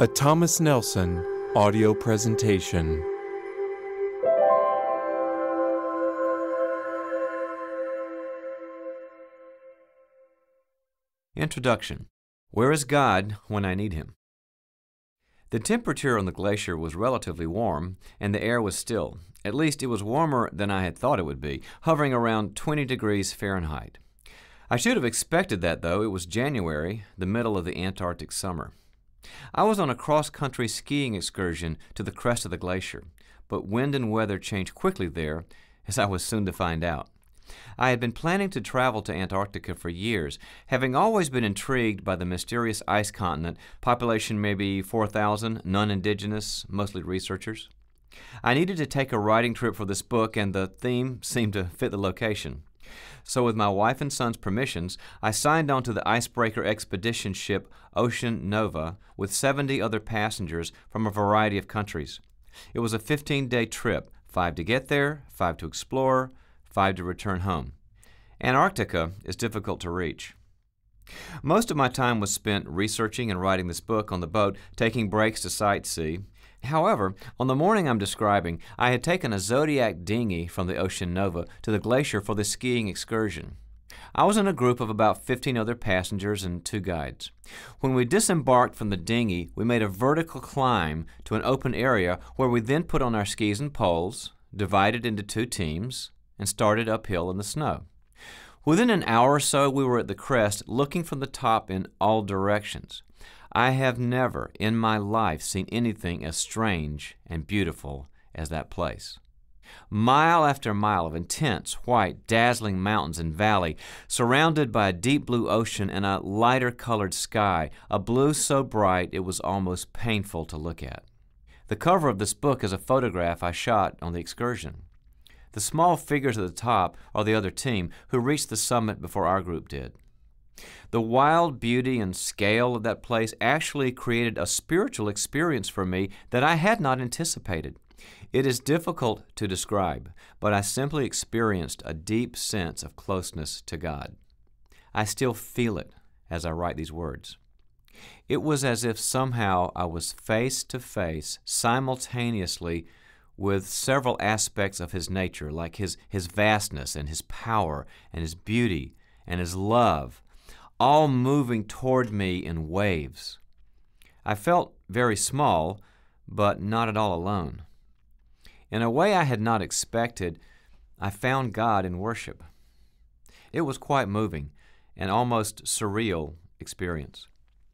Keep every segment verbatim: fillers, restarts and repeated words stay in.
A Thomas Nelson audio presentation. Introduction. Where is God when I need Him? The temperature on the glacier was relatively warm, and the air was still. At least it was warmer than I had thought it would be, hovering around twenty degrees Fahrenheit. I should have expected that, though. It was January, the middle of the Antarctic summer. I was on a cross-country skiing excursion to the crest of the glacier, but wind and weather changed quickly there, as I was soon to find out. I had been planning to travel to Antarctica for years, having always been intrigued by the mysterious ice continent, population maybe four thousand, non-indigenous, mostly researchers. I needed to take a writing trip for this book, and the theme seemed to fit the location. So with my wife and son's permissions, I signed on to the icebreaker expedition ship Ocean Nova with seventy other passengers from a variety of countries. It was a fifteen-day trip, five to get there, five to explore, five to return home. Antarctica is difficult to reach. Most of my time was spent researching and writing this book on the boat, taking breaks to sightsee. However, on the morning I'm describing, I had taken a Zodiac dinghy from the Ocean Nova to the glacier for the skiing excursion. I was in a group of about fifteen other passengers and two guides. When we disembarked from the dinghy, we made a vertical climb to an open area where we then put on our skis and poles, divided into two teams, and started uphill in the snow. Within an hour or so, we were at the crest, looking from the top in all directions. I have never in my life seen anything as strange and beautiful as that place. Mile after mile of intense, white, dazzling mountains and valley, surrounded by a deep blue ocean and a lighter colored sky, a blue so bright it was almost painful to look at. The cover of this book is a photograph I shot on the excursion. The small figures at the top are the other team, who reached the summit before our group did. The wild beauty and scale of that place actually created a spiritual experience for me that I had not anticipated. It is difficult to describe, but I simply experienced a deep sense of closeness to God. I still feel it as I write these words. It was as if somehow I was face to face simultaneously with several aspects of His nature, like His, His vastness and His power and His beauty and His love, all moving toward me in waves. I felt very small, but not at all alone. In a way I had not expected, I found God in worship. It was quite moving, an almost surreal experience.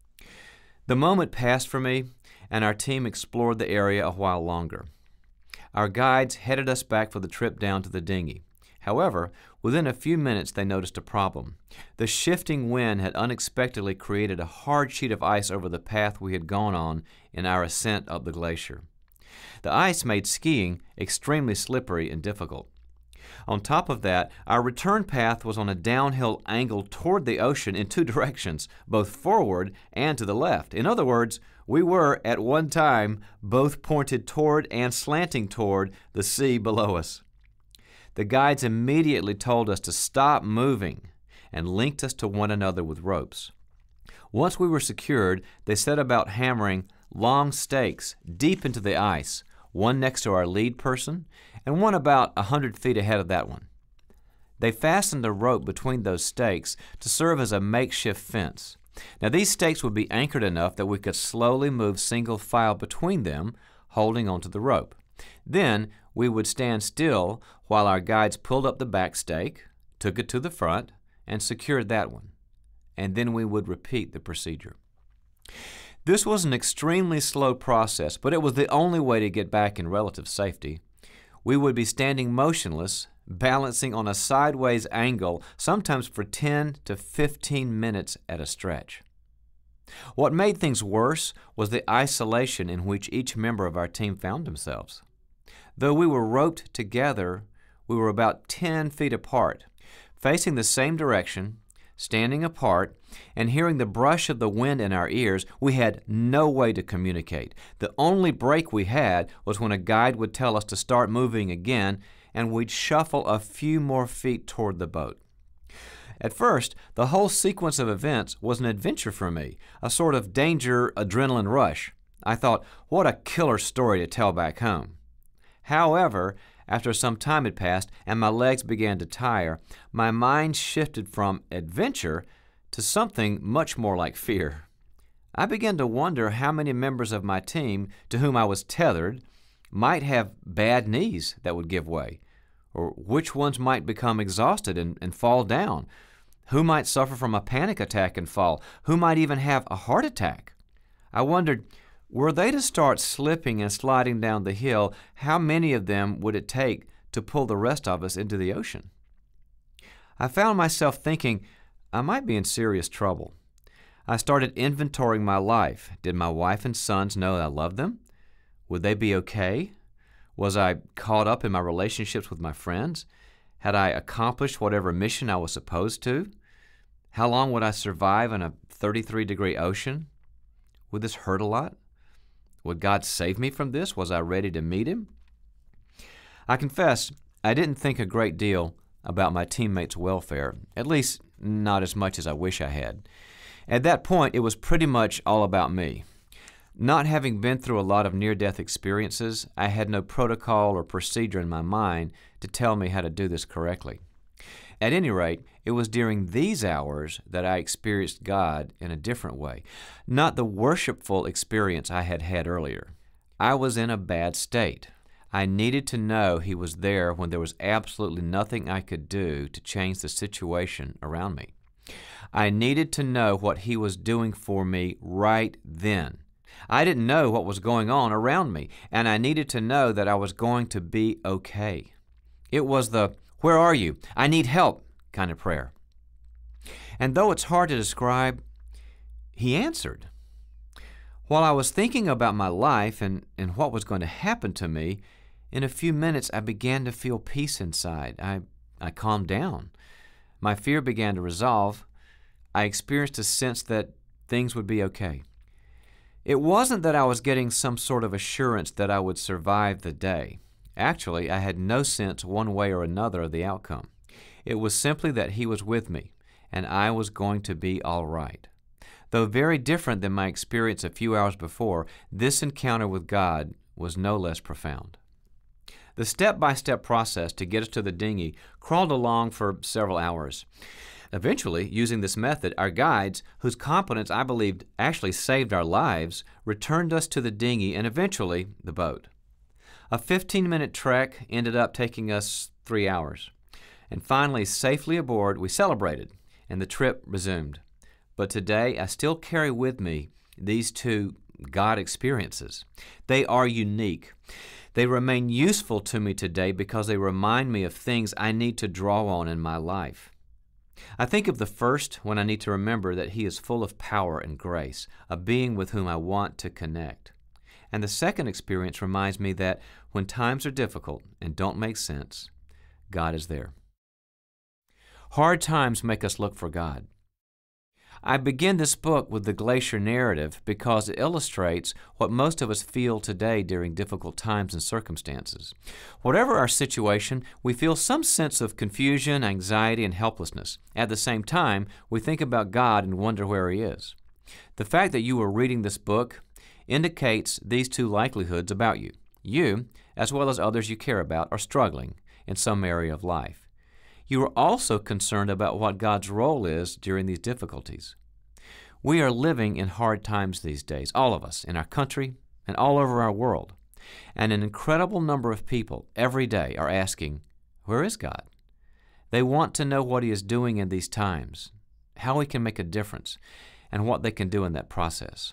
The moment passed for me, and our team explored the area a while longer. Our guides headed us back for the trip down to the dinghy. However, within a few minutes they noticed a problem. The shifting wind had unexpectedly created a hard sheet of ice over the path we had gone on in our ascent up the glacier. The ice made skiing extremely slippery and difficult. On top of that, our return path was on a downhill angle toward the ocean in two directions, both forward and to the left. In other words, we were, at one time, both pointed toward and slanting toward the sea below us. The guides immediately told us to stop moving and linked us to one another with ropes. Once we were secured, they set about hammering long stakes deep into the ice, one next to our lead person and one about a hundred feet ahead of that one. They fastened a rope between those stakes to serve as a makeshift fence. Now, these stakes would be anchored enough that we could slowly move single file between them, holding onto the rope. Then we would stand still while our guides pulled up the back stake, took it to the front, and secured that one. And then we would repeat the procedure. This was an extremely slow process, but it was the only way to get back in relative safety. We would be standing motionless, balancing on a sideways angle, sometimes for ten to fifteen minutes at a stretch. What made things worse was the isolation in which each member of our team found themselves. Though we were roped together, we were about ten feet apart, facing the same direction, standing apart, and hearing the brush of the wind in our ears. We had no way to communicate. The only break we had was when a guide would tell us to start moving again, and we'd shuffle a few more feet toward the boat. At first, the whole sequence of events was an adventure for me, a sort of danger adrenaline rush. I thought, what a killer story to tell back home. However, after some time had passed and my legs began to tire, my mind shifted from adventure to something much more like fear. I began to wonder how many members of my team to whom I was tethered might have bad knees that would give way, or which ones might become exhausted and, and fall down, who might suffer from a panic attack and fall, who might even have a heart attack. I wondered, were they to start slipping and sliding down the hill, how many of them would it take to pull the rest of us into the ocean? I found myself thinking I might be in serious trouble. I started inventorying my life. Did my wife and sons know that I loved them? Would they be okay? Was I caught up in my relationships with my friends? Had I accomplished whatever mission I was supposed to? How long would I survive in a thirty-three degree ocean? Would this hurt a lot? Would God save me from this? Was I ready to meet Him? I confess, I didn't think a great deal about my teammates' welfare, at least not as much as I wish I had. At that point, it was pretty much all about me. Not having been through a lot of near-death experiences, I had no protocol or procedure in my mind to tell me how to do this correctly. At any rate, it was during these hours that I experienced God in a different way, not the worshipful experience I had had earlier. I was in a bad state. I needed to know He was there when there was absolutely nothing I could do to change the situation around me. I needed to know what He was doing for me right then. I didn't know what was going on around me, and I needed to know that I was going to be okay. It was the, "Where are you? I need help," kind of prayer. And though it's hard to describe, He answered. While I was thinking about my life and, and what was going to happen to me, in a few minutes I began to feel peace inside. I, I calmed down. My fear began to resolve. I experienced a sense that things would be okay. It wasn't that I was getting some sort of assurance that I would survive the day. Actually, I had no sense one way or another of the outcome. It was simply that He was with me, and I was going to be all right. Though very different than my experience a few hours before, this encounter with God was no less profound. The step-by-step process to get us to the dinghy crawled along for several hours. Eventually, using this method, our guides, whose competence I believed actually saved our lives, returned us to the dinghy and eventually the boat. A fifteen-minute trek ended up taking us three hours. And finally, safely aboard, we celebrated, and the trip resumed. But today, I still carry with me these two God experiences. They are unique. They remain useful to me today because they remind me of things I need to draw on in my life. I think of the first when I need to remember that He is full of power and grace, a being with whom I want to connect. And the second experience reminds me that when times are difficult and don't make sense, God is there. Hard times make us look for God. I begin this book with the glacier narrative because it illustrates what most of us feel today during difficult times and circumstances. Whatever our situation, we feel some sense of confusion, anxiety, and helplessness. At the same time, we think about God and wonder where He is. The fact that you are reading this book indicates these two likelihoods about you. You, as well as others you care about, are struggling in some area of life. You are also concerned about what God's role is during these difficulties. We are living in hard times these days, all of us, in our country and all over our world. And an incredible number of people every day are asking, where is God? They want to know what He is doing in these times, how He can make a difference, and what they can do in that process.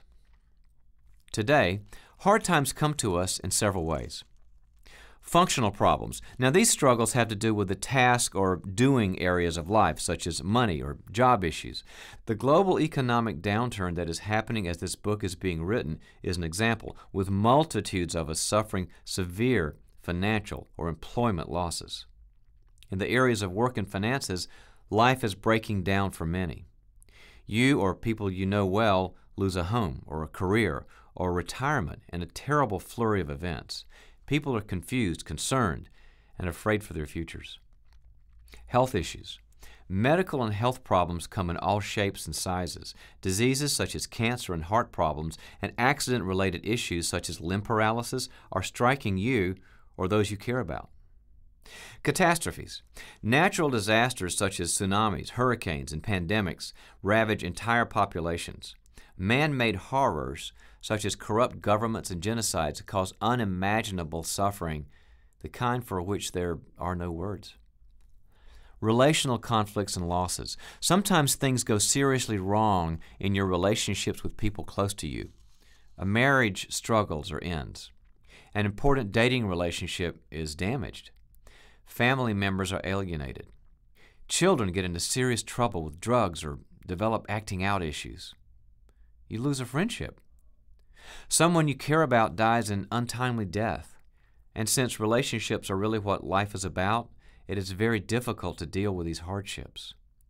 Today, hard times come to us in several ways. Functional problems. Now, these struggles have to do with the task or doing areas of life, such as money or job issues. The global economic downturn that is happening as this book is being written is an example, with multitudes of us suffering severe financial or employment losses. In the areas of work and finances, life is breaking down for many. You or people you know well lose a home or a career or retirement in a terrible flurry of events. People are confused, concerned, and afraid for their futures. Health issues. Medical and health problems come in all shapes and sizes. Diseases such as cancer and heart problems and accident-related issues such as limb paralysis are striking you or those you care about. Catastrophes. Natural disasters such as tsunamis, hurricanes, and pandemics ravage entire populations. Man-made horrors such as corrupt governments and genocides cause unimaginable suffering, the kind for which there are no words. Relational conflicts and losses. Sometimes things go seriously wrong in your relationships with people close to you. A marriage struggles or ends. An important dating relationship is damaged. Family members are alienated. Children get into serious trouble with drugs or develop acting out issues. You lose a friendship. Someone you care about dies an untimely death. And since relationships are really what life is about, it is very difficult to deal with these hardships.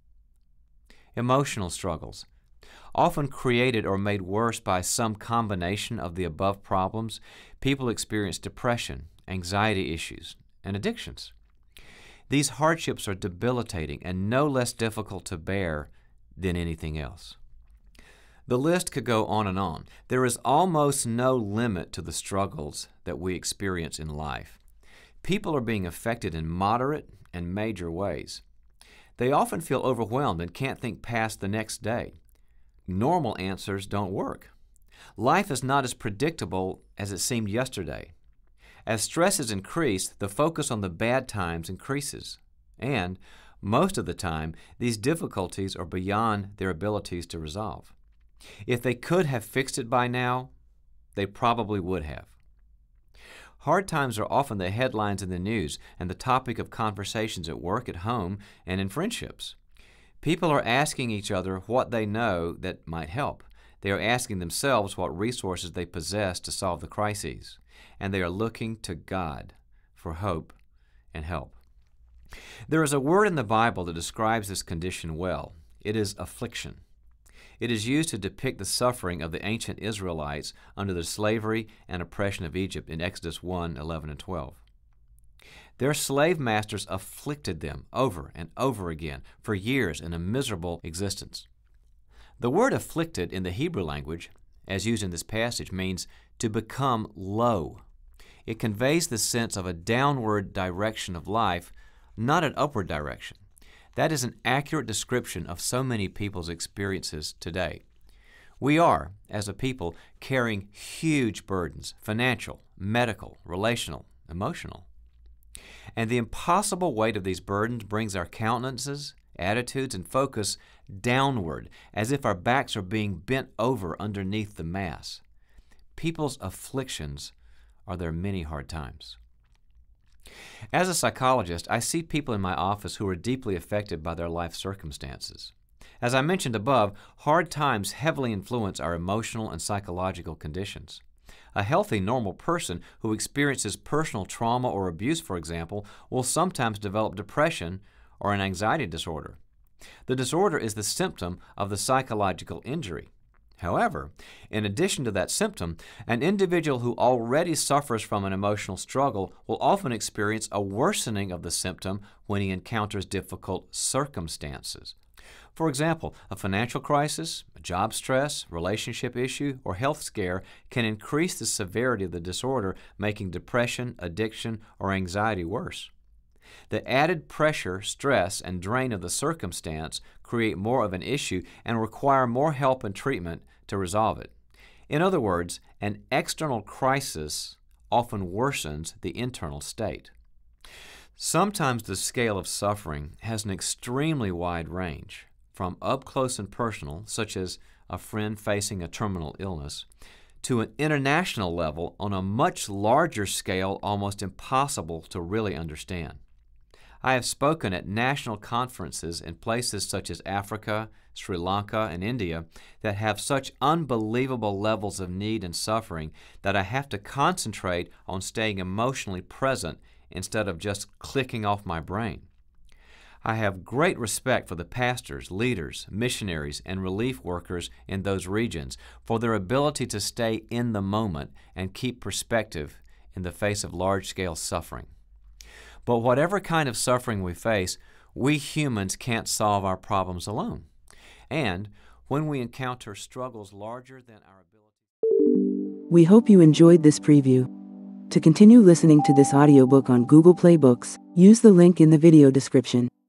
Emotional struggles. Often created or made worse by some combination of the above problems, people experience depression, anxiety issues, and addictions. These hardships are debilitating and no less difficult to bear than anything else. The list could go on and on. There is almost no limit to the struggles that we experience in life. People are being affected in moderate and major ways. They often feel overwhelmed and can't think past the next day. Normal answers don't work. Life is not as predictable as it seemed yesterday. As stress is increased, the focus on the bad times increases. And, most of the time, these difficulties are beyond their abilities to resolve. If they could have fixed it by now, they probably would have. Hard times are often the headlines in the news and the topic of conversations at work, at home, and in friendships. People are asking each other what they know that might help. They are asking themselves what resources they possess to solve the crises. And they are looking to God for hope and help. There is a word in the Bible that describes this condition well. It is affliction. It is used to depict the suffering of the ancient Israelites under the slavery and oppression of Egypt in Exodus one, eleven, and twelve. Their slave masters afflicted them over and over again for years in a miserable existence. The word afflicted in the Hebrew language, as used in this passage, means to become low. It conveys the sense of a downward direction of life, not an upward direction. That is an accurate description of so many people's experiences today. We are, as a people, carrying huge burdens, financial, medical, relational, emotional. And the impossible weight of these burdens brings our countenances, attitudes, and focus downward, as if our backs are being bent over underneath the mass. People's afflictions are their many hard times. As a psychologist, I see people in my office who are deeply affected by their life circumstances. As I mentioned above, hard times heavily influence our emotional and psychological conditions. A healthy, normal person who experiences personal trauma or abuse, for example, will sometimes develop depression or an anxiety disorder. The disorder is the symptom of the psychological injury. However, in addition to that symptom, an individual who already suffers from an emotional struggle will often experience a worsening of the symptom when he encounters difficult circumstances. For example, a financial crisis, a job stress, relationship issue, or health scare can increase the severity of the disorder, making depression, addiction, or anxiety worse. The added pressure, stress, and drain of the circumstance create more of an issue and require more help and treatment to resolve it. In other words, an external crisis often worsens the internal state. Sometimes the scale of suffering has an extremely wide range, from up close and personal, such as a friend facing a terminal illness, to an international level on a much larger scale almost impossible to really understand. I have spoken at national conferences in places such as Africa, Sri Lanka, and India that have such unbelievable levels of need and suffering that I have to concentrate on staying emotionally present instead of just clicking off my brain. I have great respect for the pastors, leaders, missionaries, and relief workers in those regions for their ability to stay in the moment and keep perspective in the face of large-scale suffering. But whatever kind of suffering we face, We humans can't solve our problems alone. And when we encounter struggles larger than our ability... We hope you enjoyed this preview. To continue listening to this audiobook on Google Play Books, use the link in the video description.